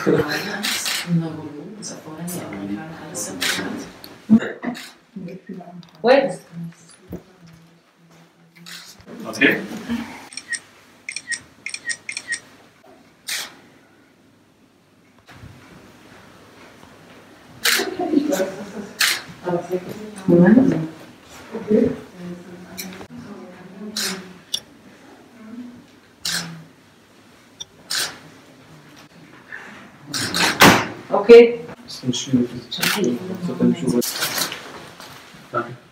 Neurologen, das erfordern die Amerikaner alles separat. Wait. Okay. Moment. Okay. Okay. Das ist ein schwierig. Danke.